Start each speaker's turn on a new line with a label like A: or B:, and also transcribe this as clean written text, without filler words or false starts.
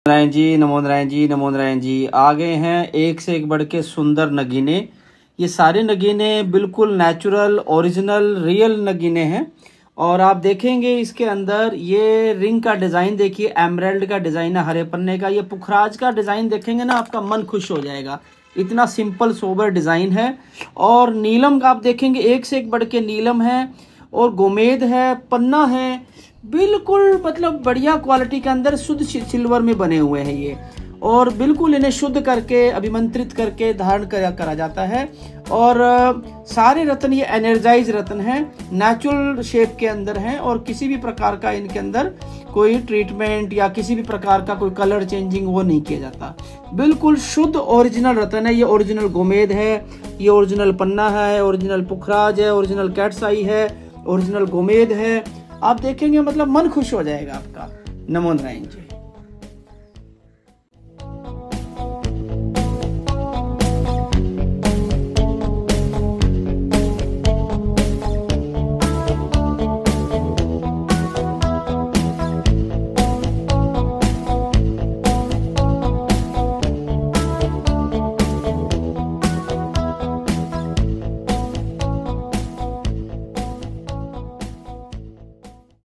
A: नारायण जी, नमो नारायण जी, नमो नारायण जी। आ गए हैं एक से एक बढ़ के सुंदर नगीने। ये सारे नगीने बिल्कुल नेचुरल, ओरिजिनल, रियल नगीने हैं। और आप देखेंगे इसके अंदर ये रिंग का डिजाइन देखिए, एमराल्ड का डिजाइन है, हरे पन्ने का। ये पुखराज का डिजाइन देखेंगे ना, आपका मन खुश हो जाएगा। इतना सिंपल सोबर डिजाइन है। और नीलम का आप देखेंगे, एक से एक बढ़ के नीलम है और गोमेद है, पन्ना है, बिल्कुल मतलब बढ़िया क्वालिटी के अंदर शुद्ध सिल्वर में बने हुए हैं ये। और बिल्कुल इन्हें शुद्ध करके अभिमंत्रित करके धारण करा जाता है। और सारे रत्न ये एनर्जाइज रत्न हैं, नेचुरल शेप के अंदर हैं और किसी भी प्रकार का इनके अंदर कोई ट्रीटमेंट या किसी भी प्रकार का कोई कलर चेंजिंग वो नहीं किया जाता। बिल्कुल शुद्ध ओरिजिनल रत्न है। ये ओरिजिनल गोमेद है, ये ओरिजिनल पन्ना है, ओरिजिनल पुखराज है, ओरिजिनल कैटसाई है, ओरिजिनल गोमेद है। आप देखेंगे मतलब मन खुश हो जाएगा आपका। नमो नारायण जी।